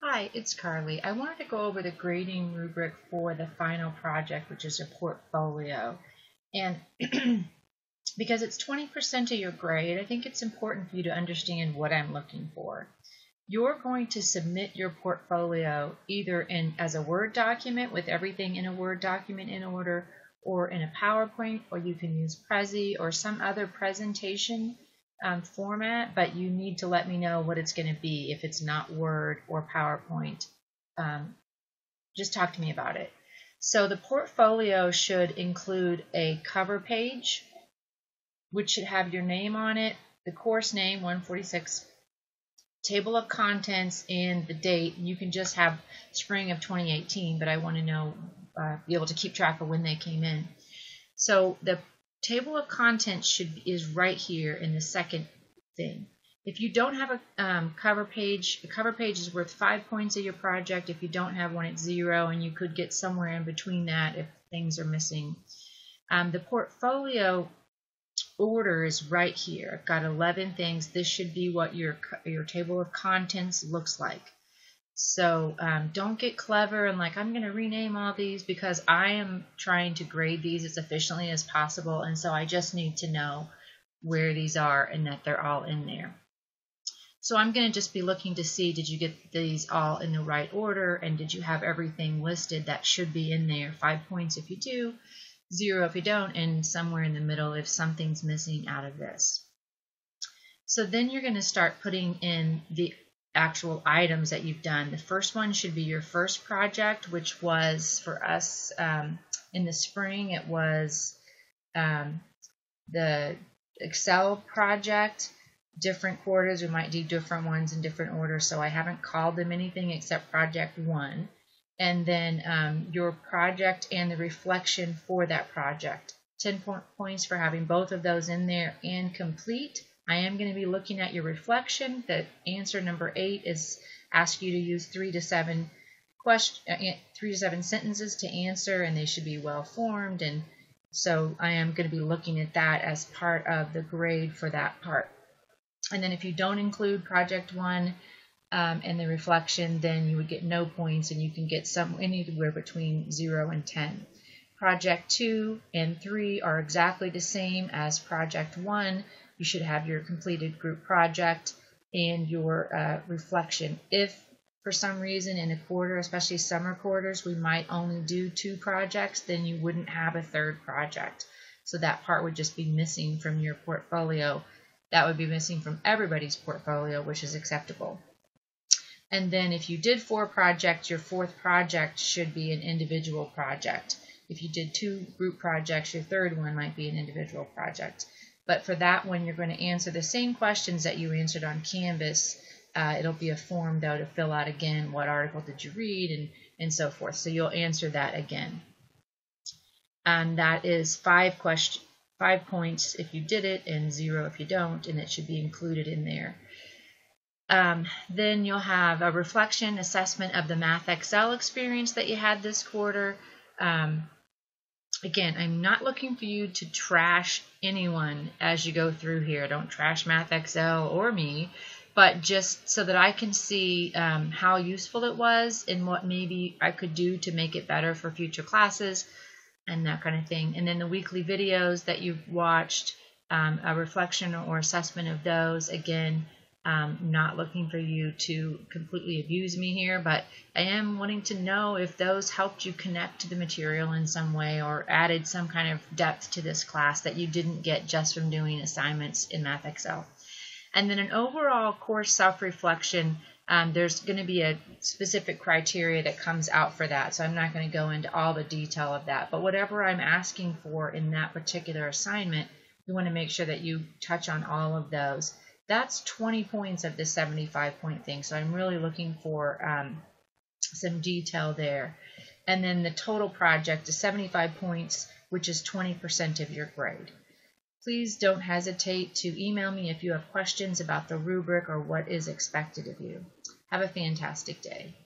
Hi, it's Carly. I wanted to go over the grading rubric for the final project, which is a portfolio. And because it's 20% of your grade, I think it's important for you to understand what I'm looking for. You're going to submit your portfolio either as a Word document with everything in a Word document in order, or in a PowerPoint, or you can use Prezi or some other presentation format, but you need to let me know what it's going to be. If it's not Word or PowerPoint, just talk to me about it. So the portfolio should include a cover page, which should have your name on it, the course name, 146, table of contents, and the date. You can just have spring of 2018, but I want to know, be able to keep track of when they came in. So the table of contents is right here in the second thing. If you don't have a cover page is worth 5 points of your project. If you don't have one, it's 0, and you could get somewhere in between that if things are missing. The portfolio order is right here. I've got 11 things. This should be what your table of contents looks like. So don't get clever and like, I'm going to rename all these, because I am trying to grade these as efficiently as possible, and so I just need to know where these are and that they're all in there. So I'm going to just be looking to see, did you get these all in the right order, and did you have everything listed that should be in there? 5 points if you do, 0 if you don't, and somewhere in the middle if something's missing out of this. So then you're going to start putting in the actual items that you've done. The first one should be your first project, which was for us in the spring. It was the Excel project. Different quarters, we might do different ones in different orders, so I haven't called them anything except project 1. And then your project and the reflection for that project. 10 points for having both of those in there and complete. I am going to be looking at your reflection. The answer number 8 is ask you to use 3 to 7 sentences to answer, and they should be well formed. And so I am going to be looking at that as part of the grade for that part. And then if you don't include project 1 and the reflection, then you would get no points, and you can get anywhere between 0 and 10. Project 2 and 3 are exactly the same as project 1. You should have your completed group project and your reflection. If for some reason in a quarter, especially summer quarters, we might only do 2 projects, then you wouldn't have a third project. So that part would just be missing from your portfolio. That would be missing from everybody's portfolio, which is acceptable. And then if you did 4 projects, your 4th project should be an individual project. If you did 2 group projects, your 3rd one might be an individual project. But for that one, you're going to answer the same questions that you answered on Canvas. It'll be a form, though, to fill out again. What article did you read, and so forth. So you'll answer that again. And that is 5 points if you did it, and 0 if you don't, and it should be included in there. Then you'll have a reflection assessment of the Math Excel experience that you had this quarter. Again, I'm not looking for you to trash anyone as you go through here. Don't trash Math Excel or me, but just so that I can see how useful it was and what maybe I could do to make it better for future classes and that kind of thing. And then the weekly videos that you've watched, a reflection or assessment of those. Again, not looking for you to completely abuse me here, but I am wanting to know if those helped you connect to the material in some way or added some kind of depth to this class that you didn't get just from doing assignments in Math Excel. And then an overall course self-reflection. There's going to be a specific criteria that comes out for that, so I'm not going to go into all the detail of that. But whatever I'm asking for in that particular assignment, we want to make sure that you touch on all of those. That's 20 points of the 75-point thing, so I'm really looking for some detail there. And then the total project is 75 points, which is 20% of your grade. Please don't hesitate to email me if you have questions about the rubric or what is expected of you. Have a fantastic day.